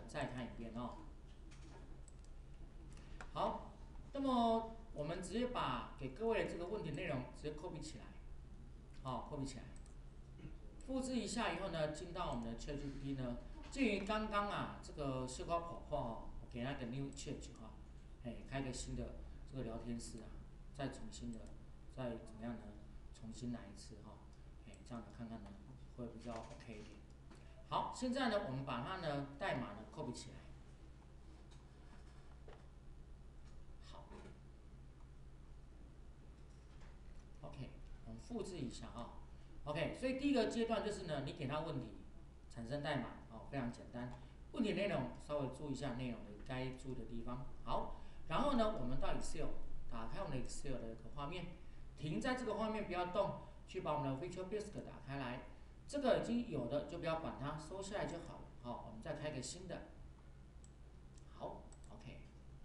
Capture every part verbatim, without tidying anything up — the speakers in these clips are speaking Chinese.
再看一遍哦。好，那么我们直接把给各位的这个问题内容直接 copy 起来，好 ，copy 起来，复制一下以后呢，进到我们的 ChatGPT 呢，鉴于刚刚啊这个思考跑话哦，我给它一个 new chat 哈，哎，开个新的这个聊天室啊，再重新的再怎么样呢？重新来一次哈，哎，这样子看看呢会比较 OK 一点。好，现在呢我们把它呢代码呢 copy 起来。好 ，OK， 我们复制一下啊。OK， 所以第一个阶段就是呢，你给它问题，产生代码哦，非常简单。问题内容稍微注意一下内容的该注意的地方。好，然后呢，我们到 Excel， 打开我们的 Excel 的一个画面，停在这个画面不要动，去把我们的 Visual Basic 打开来。这个已经有的就不要管它，收下来就好了。好，我们再开个新的。好 ，OK。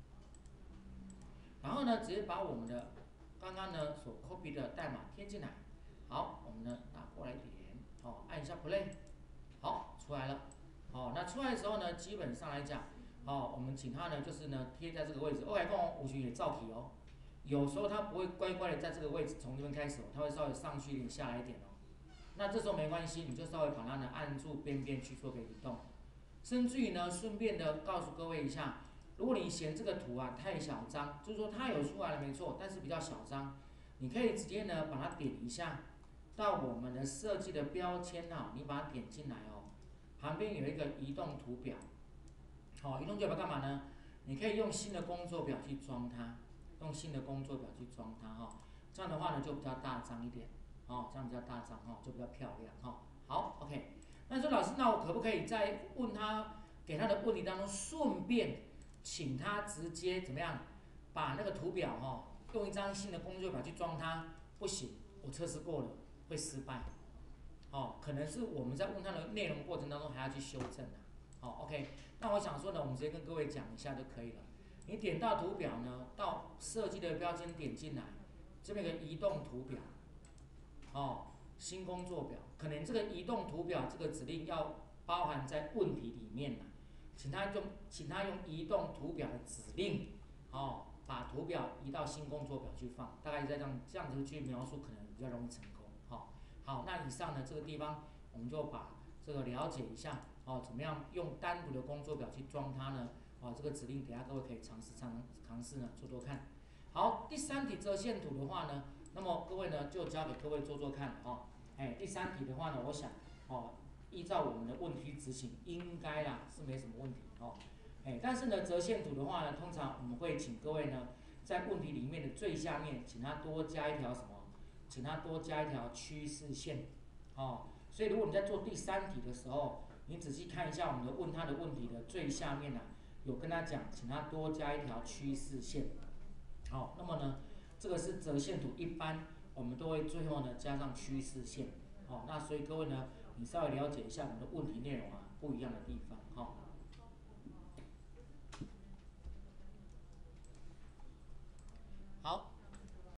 然后呢，直接把我们的刚刚呢所 copy 的代码贴进来。好，我们呢拿过来一点，哦，按一下 Play， 好，出来了。哦，那出来的时候呢，基本上来讲，哦，我们请它呢就是呢贴在这个位置。OK， 跟我五行也照题哦。有时候它不会乖乖的在这个位置从这边开始哦，它会稍微上去一点，下来一点哦。那这时候没关系，你就稍微把它呢按住边边去做个移动。甚至于呢，顺便的告诉各位一下，如果你嫌这个图啊太小张，就是说它有出来了没错，但是比较小张，你可以直接呢把它点一下，到我们的设计的标签啊，你把它点进来哦，旁边有一个移动图表，好、哦，移动图表干嘛呢？你可以用新的工作表去装它，用新的工作表去装它哈、哦，这样的话呢就比较大张一点，哦，这样比较大张哈、哦，就比较漂亮哈、哦。好 ，OK。那说老师，那我可不可以在问他给他的问题当中，顺便请他直接怎么样把那个图表哈、哦，用一张新的工作表去装它？不行，我测试过了，会失败。哦，可能是我们在问他的内容过程当中还要去修正的。好 ，OK。那我想说呢，我们直接跟各位讲一下就可以了。你点到图表呢，到设计的标签点进来，这边有个移动图表，哦。新工作表，可能这个移动图表这个指令要包含在问题里面了，请他用，请他用移动图表的指令，哦，把图表移到新工作表去放，大概在这样这样子去描述，可能比较容易成功。好，好，那以上呢这个地方我们就把这个了解一下，哦，怎么样用单独的工作表去装它呢？哦，这个指令等下各位可以尝试尝尝试呢做做看。好，第三题折线图的话呢，那么各位呢就交给各位做做看了哦。哎，第三题的话呢，我想哦，依照我们的问题执行，应该啦是没什么问题哦。哎，但是呢，折线图的话呢，通常我们会请各位呢，在问题里面的最下面，请他多加一条什么？请他多加一条趋势线哦。所以如果你在做第三题的时候，你仔细看一下我们的问他的问题的最下面呢、啊，有跟他讲，请他多加一条趋势线。好、哦，那么呢，这个是折线图，一般我们都会最后呢加上趋势线。好、哦，那所以各位呢，你稍微了解一下我们的问题内容啊，不一样的地方。好、哦，